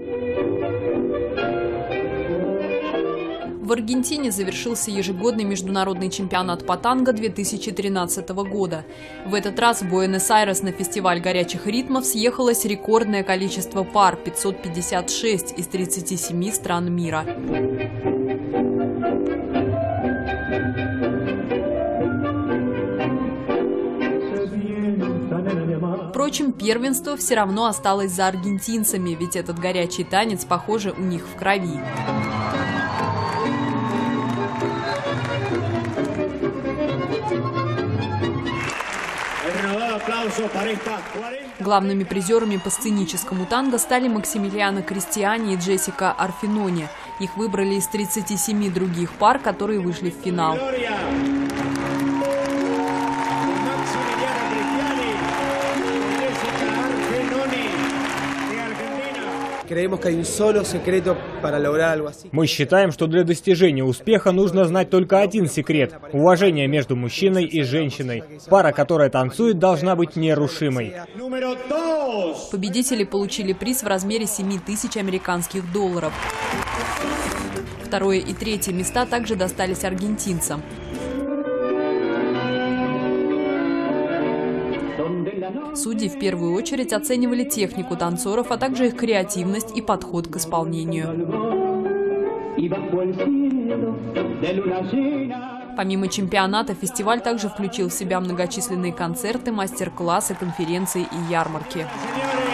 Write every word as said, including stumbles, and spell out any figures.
В Аргентине завершился ежегодный международный чемпионат по танго две тысячи тринадцатого года. В этот раз в Буэнос-Айрес на фестиваль горячих ритмов съехалось рекордное количество пар – пятьсот пятьдесят шесть из тридцати семи стран мира. Впрочем, первенство все равно осталось за аргентинцами, ведь этот горячий танец, похоже, у них в крови. Главными призерами по сценическому танго стали Максимилиано Кристиани и Джессика Арфинони. Их выбрали из тридцати семи других пар, которые вышли в финал. Мы считаем, что для достижения успеха нужно знать только один секрет – уважение между мужчиной и женщиной. Пара, которая танцует, должна быть нерушимой. Победители получили приз в размере семи тысяч американских долларов. Второе и третье места также достались аргентинцам. Судьи в первую очередь оценивали технику танцоров, а также их креативность и подход к исполнению. Помимо чемпионата, фестиваль также включил в себя многочисленные концерты, мастер-классы, конференции и ярмарки.